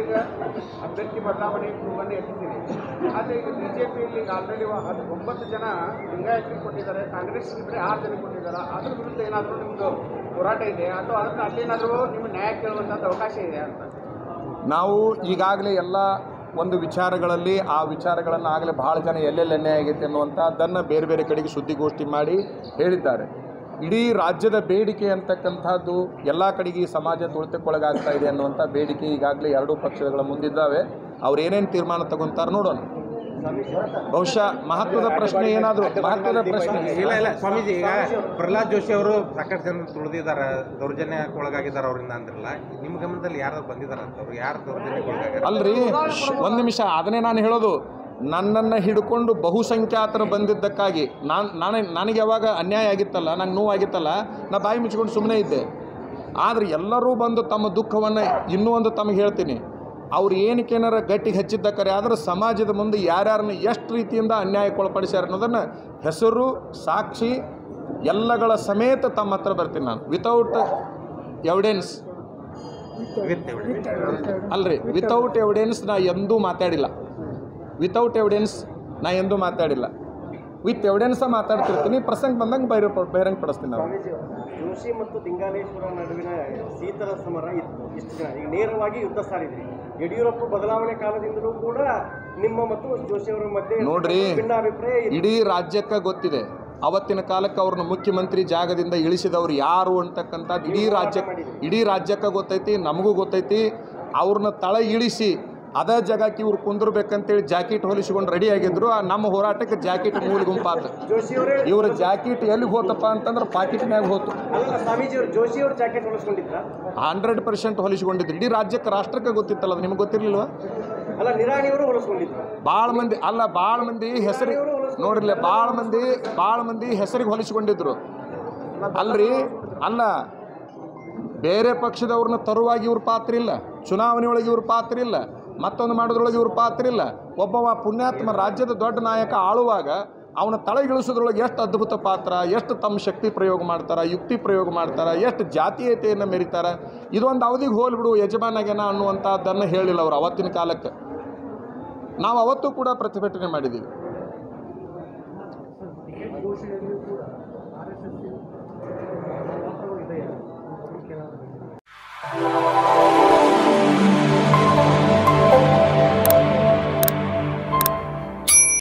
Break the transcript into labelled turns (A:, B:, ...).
A: ಈಗ ಅಭ್ಯರ್ಥಿ ಬದಲಾವಣೆ ಕೂಗನ್ನು ಎತ್ತಿದ್ದೀರಿ. ಆದರೆ ಈಗ ಬಿಜೆಪಿಯಲ್ಲಿ ಈಗ ಆಲ್ರೆಡಿ 9 ಜನ ಲಿಂಗಾಯತರಿಗೆ ಕೊಟ್ಟಿದ್ದಾರೆ, ಕಾಂಗ್ರೆಸ್ ಬರೀ 6 ಜನ ಕೊಟ್ಟಿದ್ದಾರೆ. ಅದ್ರ ವಿರುದ್ಧ ಏನಾದರೂ ನಿಮ್ಮದು ಹೋರಾಟ ಇದೆ ಅಥವಾ ಅದಕ್ಕೆ ಅಲ್ಲೇನಾದರೂ ನಿಮ್ಮ ನ್ಯಾಯ ಕೇಳುವಂಥದ್ದು ಅವಕಾಶ ಇದೆ ಅಂತ?
B: ನಾವು ಈಗಾಗಲೇ ಎಲ್ಲ ಒಂದು ವಿಚಾರಗಳಲ್ಲಿ ಆ ವಿಚಾರಗಳನ್ನು ಆಗಲೇ ಭಾಳ ಜನ ಎಲ್ಲೆಲ್ಲಿ ಅನ್ಯಾಯ ಆಗೈತೆ ಅನ್ನುವಂಥದ್ದನ್ನು ಬೇರೆ ಬೇರೆ ಕಡೆಗೆ ಸುದ್ದಿಗೋಷ್ಠಿ ಮಾಡಿ ಹೇಳಿದ್ದಾರೆ. ಇಡೀ ರಾಜ್ಯದ ಬೇಡಿಕೆ ಅಂತಕ್ಕಂಥದ್ದು ಎಲ್ಲ ಕಡೆಗೆ ಸಮಾಜ ತುಳಿತಕ್ಕೊಳಗಾಗ್ತಾ ಇದೆ ಅನ್ನುವಂಥ ಬೇಡಿಕೆ ಈಗಾಗಲೇ ಎರಡೂ ಪಕ್ಷಗಳ ಮುಂದಿದ್ದಾವೆ. ಅವ್ರು ಏನೇನು ತೀರ್ಮಾನ ತಗೊಂತಾರೆ ನೋಡೋಣ. ಬಹುಶಃ ಮಹತ್ವದ ಪ್ರಶ್ನೆ ಏನಾದರೂ ಮಹತ್ವದ ಪ್ರಶ್ನೆ
C: ಇಲ್ಲ ಸ್ವಾಮೀಜಿ, ಈಗ ಪ್ರಹ್ಲಾದ್ ಜೋಶಿ ಅವರು ಸಾಕಷ್ಟು ಜನ ತುಳಿದಿದ್ದಾರೆ, ದೌರ್ಜನ್ಯಕ್ಕೊಳಗಾಗಿದ್ದಾರೆ ಅವರಿಂದ ಅಂದ್ರಲ್ಲ, ನಿಮ್ಮ ಗಮನದಲ್ಲಿ ಯಾರು ಬಂದಿದ್ದಾರೆ ಅಂತವ್ರು? ಯಾರು ದೌರ್ಜನ್ಯಕ್ಕೊಳಗಾಗಿದ್ದಾರೆ?
B: ಅಲ್ರಿ, ಒಂದು ನಿಮಿಷ, ಅದನ್ನೇ ನಾನು ಹೇಳೋದು. ನನ್ನನ್ನು ಹಿಡ್ಕೊಂಡು ಬಹುಸಂಖ್ಯಾತರು ಬಂದಿದ್ದಕ್ಕಾಗಿ ನನಗೆ ಯಾವಾಗ ಅನ್ಯಾಯ ಆಗಿತ್ತಲ್ಲ, ನಂಗೆ ನೋವಾಗಿತ್ತಲ್ಲ, ನಾ ಬಾಯಿ ಮುಚ್ಕೊಂಡು ಸುಮ್ಮನೆ ಇದ್ದೆ. ಆದರೆ ಎಲ್ಲರೂ ಬಂದು ತಮ್ಮ ದುಃಖವನ್ನು ಇನ್ನೂ ಒಂದು ತಮಗೆ ಹೇಳ್ತೀನಿ, ಅವ್ರು ಏನಕ್ಕೇನಾರ ಗಟ್ಟಿಗೆ ಹಚ್ಚಿದ್ದಕ್ಕರೆ ಆದರೆ ಸಮಾಜದ ಮುಂದೆ ಯಾರ್ಯಾರನ್ನ ಎಷ್ಟು ರೀತಿಯಿಂದ ಅನ್ಯಾಯಕ್ಕೊಳಪಡಿಸ್ಯಾರ ಅನ್ನೋದನ್ನು ಹೆಸರು ಸಾಕ್ಷಿ ಎಲ್ಲಗಳ ಸಮೇತ ತಮ್ಮ ಹತ್ರ ಬರ್ತೀನಿ ನಾನು. ವಿತೌಟ್ ಎವಿಡೆನ್ಸ್ ಅಲ್ರಿ, ವಿತೌಟ್ ಎವಿಡೆನ್ಸ್ ನಾ ಎಂದೂ ಮಾತಾಡಿಲ್ಲ. ವಿತೌಟ್ ಎವಿಡೆನ್ಸ್ ನಾ ಎಂದೂ ಮಾತಾಡಿಲ್ಲ. ವಿತ್ ಎವಿಡೆನ್ಸ ಮಾತಾಡ್ತಿರ್ತೀನಿ. ಪ್ರಸಂಗ ಬಂದಂಗೆ ಬಹಿರಂಗ ಪಡಿಸ್ತೀನಿ ನಾವು.
D: ಜೋಶಿ ಮತ್ತು ಲಿಂಗಾಲೇಶ್ವರ ನಡುವಿನ ಶೀತಲ ಸಮರ ಇಷ್ಟು ಜನ ಈಗ ನೇರವಾಗಿ ಯುದ್ಧ ಸಾರಿದ್ರಿ. ಯಡಿಯೂರಪ್ಪ ಬದಲಾವಣೆ ಕಾಲದಿಂದಲೂ ಕೂಡ ನಿಮ್ಮ ಮತ್ತು ಜೋಶಿ ಅವರ ಮಧ್ಯೆ
B: ನೋಡ್ರಿ,
D: ಭಿನ್ನಾಭಿಪ್ರಾಯ
B: ಇಡೀ ರಾಜ್ಯಕ್ಕೆ ಗೊತ್ತಿದೆ. ಅವತ್ತಿನ ಕಾಲಕ್ಕೆ ಅವ್ರನ್ನ ಮುಖ್ಯಮಂತ್ರಿ ಜಾಗದಿಂದ ಇಳಿಸಿದವ್ರು ಯಾರು ಅಂತಕ್ಕಂಥದ್ದು ಇಡೀ ರಾಜ್ಯಕ್ಕೆ ಗೊತ್ತೈತಿ, ನಮಗೂ ಗೊತ್ತೈತಿ. ಅವ್ರನ್ನ ತಳ ಇಳಿಸಿ ಅದೇ ಜಾಗಕ್ಕೆ ಇವ್ರು ಕುಂದಿರ್ಬೇಕಂತೇಳಿ ಜಾಕೆಟ್ ಹೊಲಿಸ್ಕೊಂಡು ರೆಡಿ ಆಗಿದ್ರು. ನಮ್ಮ ಹೋರಾಟಕ್ಕೆ ಜಾಕೆಟ್ ಮೂಲ ಗುಂಪಾತ. ಇವ್ರ ಜಾಕೆಟ್ ಎಲ್ಲಿಗೆ ಹೋತಪ್ಪ ಅಂತಂದ್ರೆ ಪಾಕೆಟ್ನಾಗ ಹೋತು. 100% ಹೊಲಿಸ್ಕೊಂಡಿದ್ರು. ಇಡೀ ರಾಜ್ಯಕ್ಕೆ ರಾಷ್ಟ್ರಕ್ಕೆ ಗೊತ್ತಿತ್ತಲ್ಲ, ಅದು ನಿಮ್ಗೆ ಗೊತ್ತಿರಲಿಲ್ವ? ಭಾಳ ಮಂದಿ ಹೆಸರು ನೋಡಿರ್ಲಿ, ಭಾಳ ಮಂದಿ ಹೆಸರಿಗೆ ಹೊಲಿಸ್ಕೊಂಡಿದ್ರು. ಅಲ್ಲ ಬೇರೆ ಪಕ್ಷದವ್ರನ್ನ ತರುವಾಗಿ ಇವ್ರ ಪಾತ್ರ ಇಲ್ಲ, ಚುನಾವಣೆ ಒಳಗೆ ಇವ್ರ ಪಾತ್ರ ಇಲ್ಲ, ಮತ್ತೊಂದು ಮಾಡೋದ್ರೊಳಗೆ ಇವ್ರ ಪಾತ್ರ ಇಲ್ಲ. ಒಬ್ಬವ ಪುಣ್ಯಾತ್ಮ ರಾಜ್ಯದ ದೊಡ್ಡ ನಾಯಕ ಆಳುವಾಗ ಅವನ ತಳಗಿಳಿಸೋದ್ರೊಳಗೆ ಎಷ್ಟು ಅದ್ಭುತ ಪಾತ್ರ, ಎಷ್ಟು ತಮ್ಮ ಶಕ್ತಿ ಪ್ರಯೋಗ ಮಾಡ್ತಾರೆ, ಯುಕ್ತಿ ಪ್ರಯೋಗ ಮಾಡ್ತಾರೆ, ಎಷ್ಟು ಜಾತೀಯತೆಯನ್ನು ಮೆರಿತಾರೆ. ಇದೊಂದು ಅವಧಿಗೆ ಹೋಲ್ಬಿಡು ಯಜಮಾನಾಗೇನ ಅನ್ನುವಂಥದ್ದನ್ನು ಹೇಳಿಲ್ಲ ಅವರು ಅವತ್ತಿನ ಕಾಲಕ್ಕೆ. ನಾವು ಅವತ್ತು ಕೂಡ ಪ್ರತಿಭಟನೆ ಮಾಡಿದ್ದೀವಿ.